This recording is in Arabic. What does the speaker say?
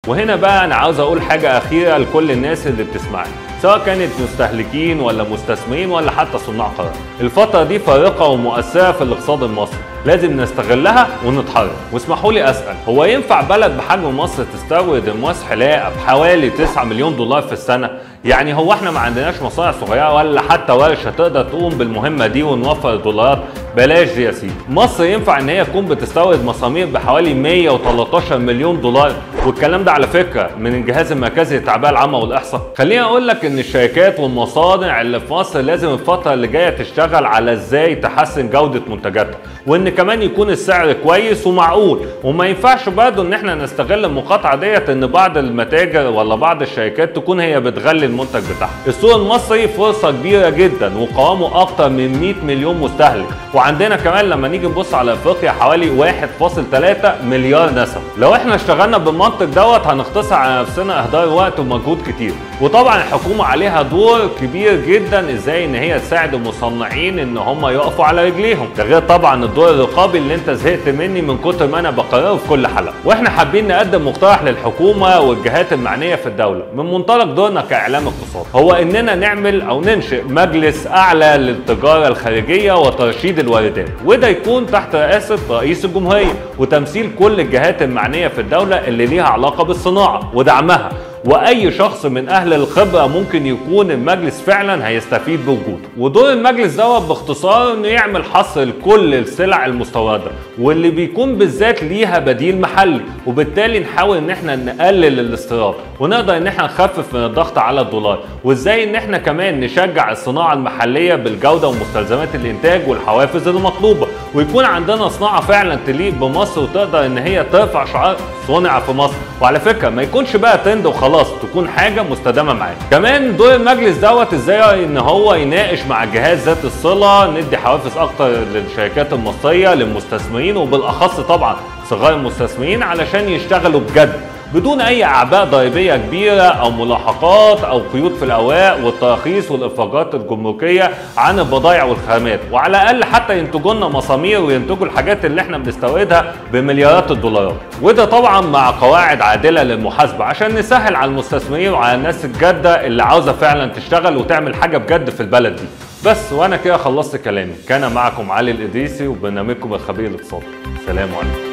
وهنا بقى انا عاوز اقول حاجه اخيره لكل الناس اللي بتسمعني، سواء كانت مستهلكين ولا مستثمرين ولا حتى صناع قرار. الفترة دي فارقة ومؤثرة في الاقتصاد المصري، لازم نستغلها ونتحرك. واسمحوا لي اسأل، هو ينفع بلد بحجم مصر تستورد الماس حلاقة بحوالي 9 مليون دولار في السنة؟ يعني هو احنا ما عندناش مصانع صغيرة ولا حتى ورشة تقدر تقوم بالمهمة دي ونوفر الدولارات؟ بلاش دي يا سيدي. مصر ينفع ان هي تكون بتستورد مسامير بحوالي 113 مليون دولار، والكلام ده على فكرة من الجهاز المركزي للتعبئة العامة والإحصاء. خليني اقول لك ان الشركات والمصانع اللي في مصر لازم الفترة اللي جاية تشتغل على ازاي تحسن جودة منتجاتها، وان كمان يكون السعر كويس ومعقول. وما ينفعش برضه ان احنا نستغل المقاطعة ديت ان بعض المتاجر ولا بعض الشركات تكون هي بتغلي المنتج بتاعها. السوق المصري فرصة كبيرة جدا وقوامه اكتر من 100 مليون مستهلك، وعندنا كمان لما نيجي نبص على افريقيا حوالي 1.3 مليار نسمة. لو احنا اشتغلنا بالمنطق دوت هنختصر على نفسنا اهدار وقت ومجهود كتير. وطبعا الحكومة عليها دور كبير جدا ازاي ان هي تساعد المصنعين ان هم يقفوا على رجليهم، ده غير طبعا الدور الرقابي اللي انت زهقت مني من كتر ما انا بقرره في كل حلقة. واحنا حابين نقدم مقترح للحكومة والجهات المعنية في الدولة من منطلق دورنا كاعلام اقتصاد، هو اننا نعمل او ننشئ مجلس اعلى للتجارة الخارجية وترشيد الواردات، وده يكون تحت رئاسة رئيس الجمهورية وتمثيل كل الجهات المعنية في الدولة اللي ليها علاقة بالصناعة ودعمها. واي شخص من اهل الخبره ممكن يكون المجلس فعلا هيستفيد بوجوده. ودور المجلس دوت باختصار انه يعمل حصر لكل السلع المستورده واللي بيكون بالذات ليها بديل محلي، وبالتالي نحاول ان احنا نقلل الاستيراد ونقدر ان احنا نخفف من الضغط على الدولار، وازاي ان احنا كمان نشجع الصناعه المحليه بالجوده ومستلزمات الانتاج والحوافز المطلوبه، ويكون عندنا صناعه فعلا تليق بمصر وتقدر ان هي ترفع شعار صنع في مصر. وعلى فكره ما يكونش بقى ترند وخلاص، تكون حاجه مستدامه معانا. كمان دور المجلس دوت ازاي ان هو يناقش مع الجهات ذات الصله، ندي حوافز اكتر للشركات المصريه للمستثمرين وبالاخص طبعا صغار المستثمرين علشان يشتغلوا بجد بدون اي اعباء ضريبيه كبيره او ملاحقات او قيود في الاوراق والتراخيص والافراجات الجمركيه عن البضائع والخامات، وعلى الاقل حتى ينتجوا لنا مسامير وينتجوا الحاجات اللي احنا بنستوردها بمليارات الدولارات. وده طبعا مع قواعد عادله للمحاسبه عشان نسهل على المستثمرين وعلى الناس الجاده اللي عاوزه فعلا تشتغل وتعمل حاجه بجد في البلد دي. بس وانا كده خلصت كلامي. كان معكم علي الإدريسي وبرنامجكم الخبير الاقتصادي. سلام عليكم.